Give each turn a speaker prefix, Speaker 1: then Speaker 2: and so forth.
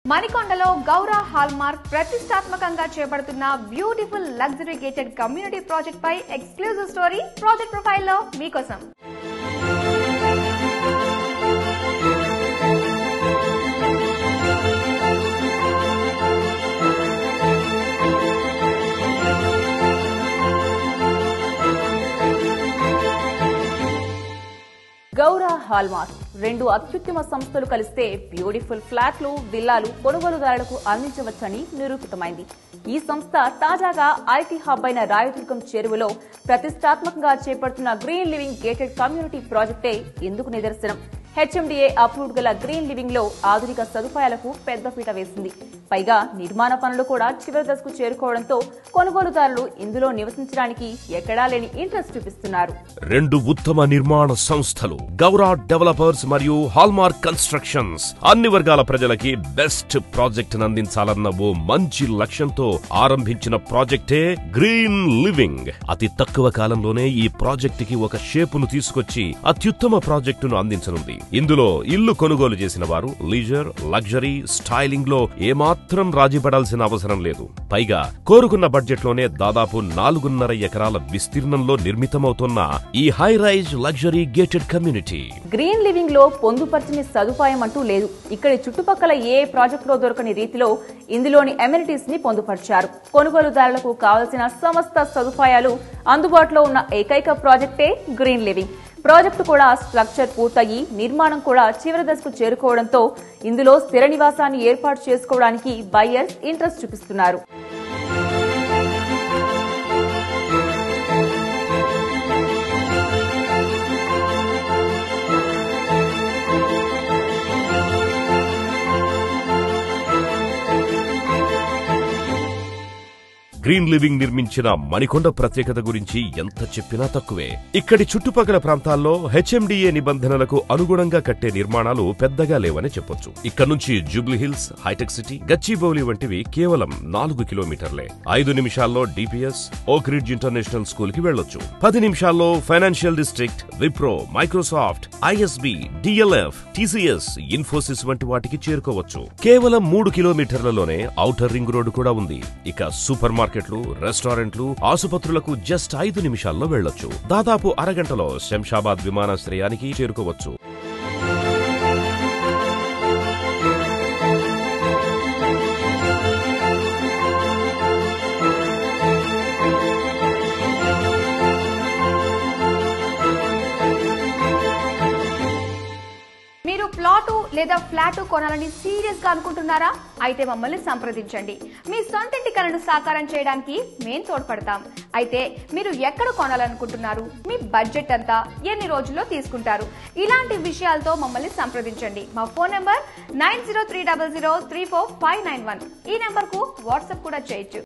Speaker 1: మణికొండలో Gaura Hallmark ప్రతిష్టాత్మకంగా చేపడుతున్న beautiful luxury gated community project పై ఎక్స్క్లూజివ్ స్టోరీ ప్రాజెక్ట్ ప్రొఫైల్ లో మీకోసం. గౌరా హాల్మార్క్ రెండు అత్యుత్తమ సంస్థలు కలిస్తే బ్యూటిఫుల్ ఫ్లాట్లు, విల్లాలు కొనుగోలుదారులకు అందించవచ్చని నిరూపితమైంది. ఈ సంస్థ తాజాగా ఐటీ హబ్ అయిన రాయదుర్గం చెరువులో ప్రతిష్టాత్మకంగా చేపడుతున్న గ్రీన్ లివింగ్ గేటెడ్ కమ్యూనిటీ ప్రాజెక్టే ఇందుకు నిదర్శనం. హెచ్ఎండిఏ అప్రూవ్డ్ గల గ్రీన్ లివింగ్ లో ఆధునిక సదుపాయాలకు పెద్దపీట వేసింది. పైగా నిర్మాణ పనులు కూడా చివరి దశకు చేరుకోవడంతో కొనుగోలుదారులు ఇందులో నివసించడానికి ఎక్కడా లేని ఇంట్రెస్ట్ చూపిస్తున్నారు.
Speaker 2: రెండు ఉత్తమ నిర్మాణ సంస్థలు గౌరా డెవలపర్స్ మరియు హాల్మార్క్ కన్స్ట్రక్షన్స్ అన్ని వర్గాల ప్రజలకి బెస్ట్ ప్రాజెక్ట్ అందించాలన్న ఓ మంచి లక్ష్యంతో ఆరంభించిన ప్రాజెక్టే గ్రీన్ లివింగ్. అతి తక్కువ కాలంలోనే ఈ ప్రాజెక్ట్ కి ఒక షేపును తీసుకొచ్చి అత్యుత్తమ ప్రాజెక్టును అందించనుంది. ఇందులో ఇల్లు కొనుగోలు చేసిన వారు లీజర్, లగ్జరీ, స్టైలింగ్ లో ఏమాత్రం రాజీ పడాల్సిన అవసరం లేదు. పైగా కోరుకున్న బడ్జెట్ లోనే దాదాపు 4.5 ఎకరాల విస్తీర్ణంలో నిర్మితమవుతున్న ఈ high rise luxury gated community
Speaker 1: green living లో పొందుపర్చని సదుపాయం అంటూ లేదు. ఇక్కడి చుట్టుపక్కల ఏ ప్రాజెక్ట్ లో దొరకని రీతిలో ఇందులోని అమెనిటీస్ ని పొందుపరిచారు. కొనుగోలుదారులకు కావలసిన సమస్త సదుపాయాలు అందుబాటులో ఉన్న ఏకైక ప్రాజెక్టే గ్రీన్ లివింగ్. ప్రాజెక్టు కూడా స్ట్రక్చర్ పూర్తయి నిర్మాణం కూడా చివరి దశకు చేరుకోవడంతో ఇందులో స్థిర నివాసాన్ని ఏర్పాటు చేసుకోవడానికి బయ్యర్స్ ఇంట్రెస్ట్ చూపిస్తున్నారు.
Speaker 2: గ్రీన్ లివింగ్ నిర్మించిన మణికొండ ప్రత్యేకత గురించి ఎంత చెప్పినా తక్కువే. ఇక్కడి చుట్టుపక్కల ప్రాంతాల్లో హెచ్ఎండిఏ నిబంధనలకు అనుగుణంగా కట్టే నిర్మాణాలు పెద్దగా లేవని చెప్పొచ్చు. ఇక్కడ నుంచి జూబ్లీహిల్స్, హైటెక్ సిటీ, గచ్చిబౌలి వంటివి కేవలం 4 కిలోమీటర్లే. 5 నిమిషాల్లో డిపిఎస్, ఓక్ రిడ్జ్ ఇంటర్నేషనల్ స్కూల్ కి వెళ్లొచ్చు. 10 నిమిషాల్లో financial district, Wipro, Microsoft, ISB, DLF, TCS, Infosys వంటి వాటికి చేరుకోవచ్చు. కేవలం 3 కిలోమీటర్లలోనే ఔటర్ రింగ్ రోడ్డు కూడా ఉంది. ఇక సూపర్ మార్కెట్లు, రెస్టారెంట్లు, ఆసుపత్రులకు జస్ట్ 5 నిమిషాల్లో వెళ్లొచ్చు. దాదాపు అరగంటలో శంషాబాద్ విమానాశ్రయానికి చేరుకోవచ్చు.
Speaker 1: మీరు ప్లాటు లేదా ఫ్లాట్ కొనాలని సీరియస్ గా అనుకుంటున్నారా? అయితే మమ్మల్ని సంప్రదించండి. మీ సొంతింటి కలను సాకారం చేయడానికి మేం తోడ్పడతాం. అయితే మీరు ఎక్కడ కొనాలనుకుంటున్నారు? మీ బడ్జెట్ అంతా, ఎన్ని రోజుల్లో తీసుకుంటారు? ఇలాంటి విషయాలతో మమ్మల్ని సంప్రదించండి. మా ఫోన్ నంబర్ 9030034591. ఈ నెంబర్ కు వాట్సాప్ కూడా చేయొచ్చు.